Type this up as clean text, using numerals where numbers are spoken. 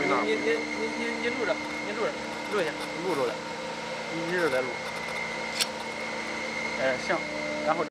那儿。 你录着，录一下，录着了，你一直在录。行，然后。